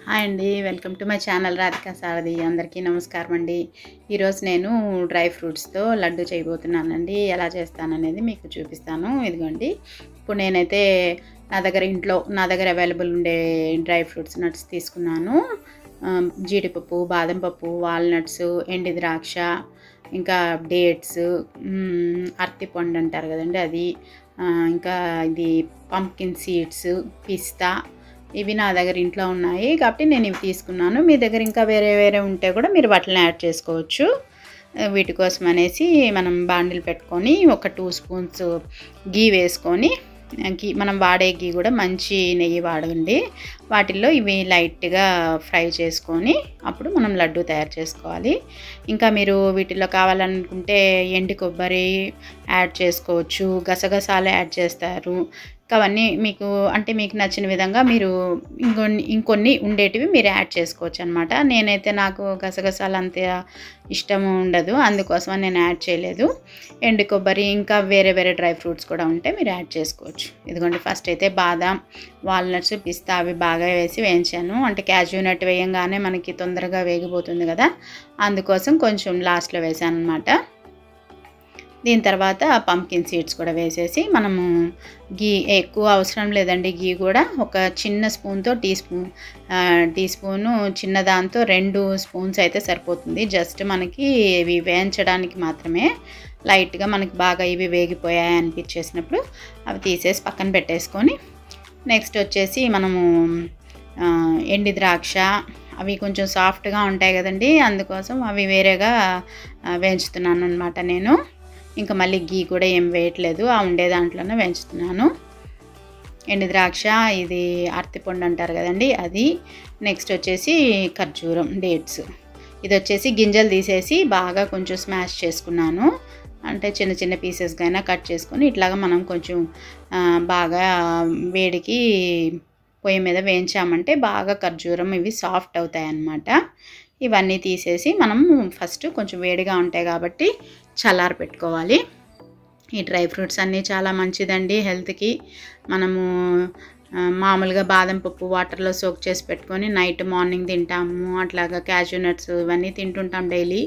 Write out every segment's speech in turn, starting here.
Hi అండి, welcome to my channel Radhika Sarathi. అందరికీ నమస్కారం అండి. ఈరోజు నేను డ్రై ఫ్రూట్స్తో లడ్డు చేయబోతున్నానండి. ఎలా చేస్తాననేది మీకు చూపిస్తాను. ఇదిగోండి, ఇప్పుడు నేనైతే నా దగ్గర అవైలబుల్ ఉండే డ్రై ఫ్రూట్స్ నట్స్ తీసుకున్నాను. జీడిపప్పు, బాదం పప్పు, వాల్నట్స్, ఎండి ద్రాక్ష, ఇంకా డేట్స్, అరటిపండు అంటారు కదండి అది, ఇంకా ఇది పంప్కిన్ సీడ్స్, పిస్తా, ఇవి నా దగ్గర ఇంట్లో ఉన్నాయి కాబట్టి నేను ఇవి తీసుకున్నాను. మీ దగ్గర ఇంకా వేరే వేరే ఉంటే కూడా మీరు వాటిని యాడ్ చేసుకోవచ్చు. వీటి కోసం అనేసి మనం బాండిల్ పెట్టుకొని ఒక 2 స్పూన్స్ గీ వేసుకొని, మనం వాడే గీ కూడా మంచి నెయ్యి వాడండి. వాటిల్లో ఇవి లైట్గా ఫ్రై చేసుకొని అప్పుడు మనం లడ్డు తయారు చేసుకోవాలి. ఇంకా మీరు వీటిల్లో కావాలనుకుంటే ఎండు కొబ్బరి యాడ్ చేసుకోవచ్చు, గసగసాలు యాడ్ చేస్తారు. అవన్నీ మీకు నచ్చిన విధంగా మీరు ఇంకొన్ని ఉండేటివి మీరు యాడ్ చేసుకోవచ్చు అనమాట. నాకు గసగసాలు అంత ఇష్టం ఉండదు, అందుకోసం నేను యాడ్ చేయలేదు. ఎండు కొబ్బరి ఇంకా వేరే వేరే డ్రై ఫ్రూట్స్ కూడా ఉంటే మీరు యాడ్ చేసుకోవచ్చు. ఇదిగోండి, ఫస్ట్ అయితే బాదం, వాల్నట్స్, పిస్తా అవి బాగా వేసి వేయించాను. క్యాష్యూ నట్ వేయంగానే మనకి తొందరగా వేగిపోతుంది కదా, అందుకోసం కొంచెం లాస్ట్లో వేసాను అనమాట. దీని తర్వాత పంప్కిన్ సీడ్స్ కూడా వేసేసి, మనము గీ ఎక్కువ అవసరం లేదండి. గీ కూడా ఒక చిన్న స్పూన్తో టీ స్పూను చిన్నదాంతో 2 స్పూన్స్ అయితే సరిపోతుంది. జస్ట్ మనకి ఇవి వేయించడానికి మాత్రమే. లైట్గా మనకి బాగా ఇవి వేగిపోయాయి అనిపించేసినప్పుడు అవి తీసేసి పక్కన పెట్టేసుకొని, నెక్స్ట్ వచ్చేసి మనము ఎండి ద్రాక్ష, అవి కొంచెం సాఫ్ట్గా ఉంటాయి కదండి, అందుకోసం అవి వేరేగా వేయించుతున్నాను అనమాట నేను. ఇంకా మళ్ళీ గీ కూడా ఏం వేయట్లేదు, ఆ ఉండే దాంట్లోనే వేయించుతున్నాను. ఎండు ద్రాక్ష, ఇది అరటిపండు అంటారు కదండి అది, నెక్స్ట్ వచ్చేసి ఖర్జూరం, డేట్స్. ఇది వచ్చేసి గింజలు తీసేసి బాగా కొంచెం స్మాష్ చేసుకున్నాను. చిన్న చిన్న పీసెస్గా అయినా కట్ చేసుకొని ఇట్లాగా మనం కొంచెం బాగా వేడికి పొయ్యి మీద వేయించామంటే బాగా ఖర్జూరం ఇవి సాఫ్ట్ అవుతాయి అన్నమాట. ఇవన్నీ తీసేసి మనం ఫస్ట్ కొంచెం వేడిగా ఉంటాయి కాబట్టి చల్లారి పెట్టుకోవాలి. ఈ డ్రై ఫ్రూట్స్ అన్నీ చాలా మంచిదండి హెల్త్కి. మనము మామూలుగా బాదం పప్పు వాటర్లో సోక్ చేసి పెట్టుకొని నైట్ మార్నింగ్ తింటాము. అట్లాగా క్యాష్యూ నట్స్ ఇవన్నీ తింటుంటాం డైలీ.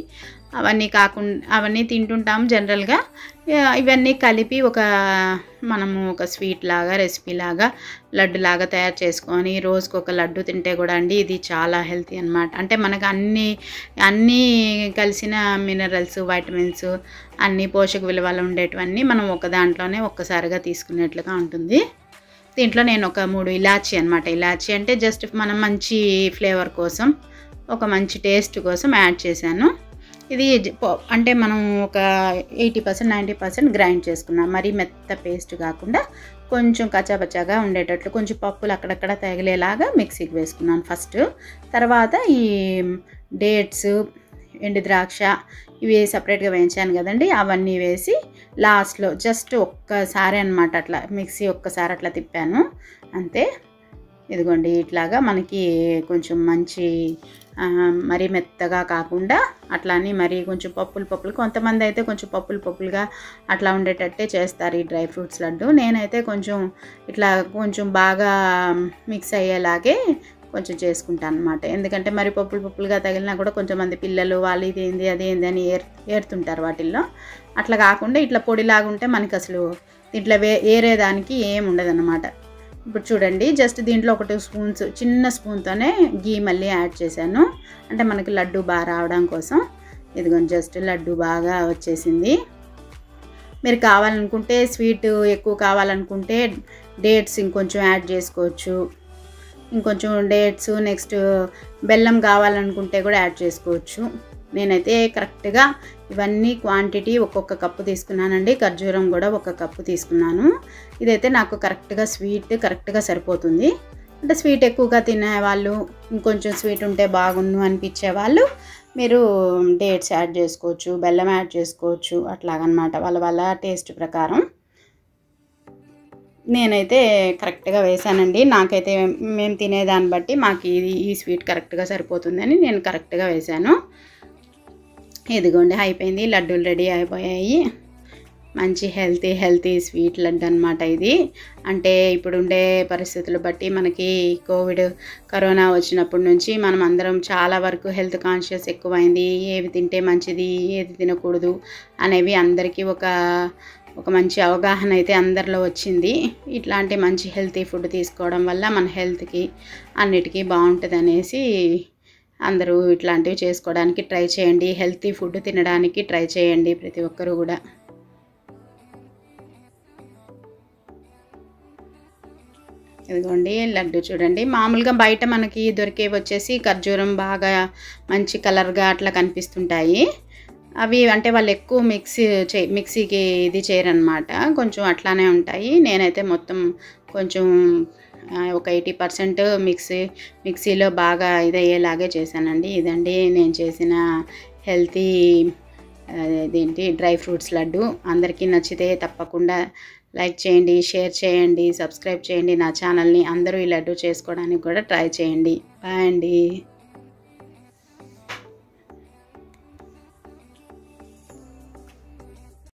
అవన్నీ తింటుంటాము జనరల్గా. ఇవన్నీ కలిపి మనము ఒక స్వీట్ లాగా, రెసిపీ లాగా, లడ్డు లాగా తయారు చేసుకొని రోజుకు ఒక లడ్డు తింటే కూడా అండి ఇది చాలా హెల్తీ అనమాట. మనకు అన్నీ కలిసిన మినరల్స్, వైటమిన్స్, అన్ని పోషక విలువలు ఉండేటివన్నీ మనం ఒక దాంట్లోనే ఒక్కసారిగా తీసుకునేట్లుగా ఉంటుంది. దీంట్లో నేను ఒక 3 ఇలాచీ అనమాట. ఇలాచీ అంటే జస్ట్ మనం మంచి ఫ్లేవర్ కోసం, ఒక మంచి టేస్ట్ కోసం యాడ్ చేశాను. ఇది మనం ఒక 80% 90% గ్రైండ్ చేసుకున్నాం. మరీ మెత్త పేస్ట్ కాకుండా కొంచెం కచ్చాపచ్చాగా ఉండేటట్లు, కొంచెం పప్పులు అక్కడక్కడ తగిలేలాగా మిక్సీకి వేసుకున్నాను ఫస్ట్. తర్వాత ఈ డేట్స్, ఎండు ద్రాక్ష ఇవి సపరేట్గా వేయించాను కదండి, అవన్నీ వేసి లాస్ట్లో జస్ట్ ఒక్కసారి అనమాట అట్లా మిక్సీ ఒక్కసారి అట్లా తిప్పాను అంతే. ఇదిగోండి, ఇట్లాగా మనకి కొంచెం మంచి మరీ మెత్తగా కాకుండా అట్లా అని మరీ కొంచెం పప్పులు కొంతమంది అయితే కొంచెం పప్పులుగా అట్లా ఉండేటట్టే చేస్తారు ఈ డ్రై ఫ్రూట్స్ లడ్డు. నేనైతే కొంచెం ఇట్లా కొంచెం బాగా మిక్స్ అయ్యేలాగే కొంచెం చేసుకుంటాను అనమాట. ఎందుకంటే మరి పప్పులుగా తగిలినా కూడా కొంచెంమంది పిల్లలు వాళ్ళు ఇది ఏంది అది ఏంది అని ఏరుతుంటారు వాటిల్లో. అట్లా కాకుండా ఇట్లా పొడిలాగా ఉంటే మనకి అసలు దీంట్లో ఏరేదానికి ఏం ఉండదన్నమాట. ఇప్పుడు చూడండి, జస్ట్ దీంట్లో ఒక 2 స్పూన్స్ చిన్న స్పూన్తోనే గీ మళ్ళీ యాడ్ చేశాను. మనకి లడ్డు బాగా రావడం కోసం. ఇదిగోండి, జస్ట్ లడ్డు బాగా వచ్చేసింది. మీరు కావాలనుకుంటే స్వీట్ ఎక్కువ కావాలనుకుంటే డేట్స్ ఇంకొంచెం యాడ్ చేసుకోవచ్చు. ఇంకొంచెం డేట్స్, నెక్స్ట్ బెల్లం కావాలనుకుంటే కూడా యాడ్ చేసుకోవచ్చు. నేనైతే కరెక్ట్గా ఇవన్నీ క్వాంటిటీ ఒక్కొక్క కప్పు తీసుకున్నానండి. ఖర్జూరం కూడా 1 కప్పు తీసుకున్నాను. ఇదైతే నాకు కరెక్ట్గా సరిపోతుంది. స్వీట్ ఎక్కువగా తినేవాళ్ళు, ఇంకొంచెం స్వీట్ ఉంటే బాగుండు అనిపించే వాళ్ళు మీరు డేట్స్ యాడ్ చేసుకోవచ్చు, బెల్లం యాడ్ చేసుకోవచ్చు, అట్లాగనమాట వాళ్ళ టేస్ట్ ప్రకారం. నేనైతే కరెక్ట్గా వేసానండి. నాకైతే మేము తినేదాన్ని బట్టి మాకు ఈ స్వీట్ కరెక్ట్గా సరిపోతుందని నేను కరెక్ట్గా వేసాను. ఇదిగోండి, అయిపోయింది, లడ్డూలు రెడీ అయిపోయాయి. మంచి హెల్తీ స్వీట్ లడ్డు అనమాట ఇది. అంటే ఇప్పుడుండే పరిస్థితులు బట్టి మనకి కరోనా వచ్చినప్పటి నుంచి మనం అందరం చాలా వరకు హెల్త్ కాన్షియస్ ఎక్కువైంది. ఏవి తింటే మంచిది, ఏది తినకూడదు అనేవి అందరికీ ఒక మంచి అవగాహన అయితే అందరిలో వచ్చింది. ఇట్లాంటి మంచి హెల్తీ ఫుడ్ తీసుకోవడం వల్ల మన హెల్త్కి అన్నిటికీ బాగుంటుంది అనేసి అందరూ ఇట్లాంటివి చేసుకోవడానికి ట్రై చేయండి. హెల్తీ ఫుడ్ తినడానికి ట్రై చేయండి ప్రతి ఒక్కరూ కూడా. ఇదిగోండి లడ్డు చూడండి. మామూలుగా బయట మనకి దొరికేవి వచ్చేసి ఖర్జూరం బాగా మంచి కలర్గా అట్లా కనిపిస్తుంటాయి. అవి అంటే వాళ్ళు ఎక్కువ మిక్సీకి ఇది చేయరనమాట, కొంచెం అట్లానే ఉంటాయి. నేనైతే మొత్తం కొంచెం ఒక 80% మిక్సీలో బాగా ఇదయ్యేలాగే చేశానండి. ఇదండి నేను చేసిన హెల్తీ డ్రై ఫ్రూట్స్ లడ్డు. అందరికీ నచ్చితే తప్పకుండా లైక్ చేయండి, షేర్ చేయండి, సబ్స్క్రైబ్ చేయండి నా ఛానల్ని. అందరూ ఈ లడ్డు చేసుకోవడానికి కూడా ట్రై చేయండి. బాయ్ అండి.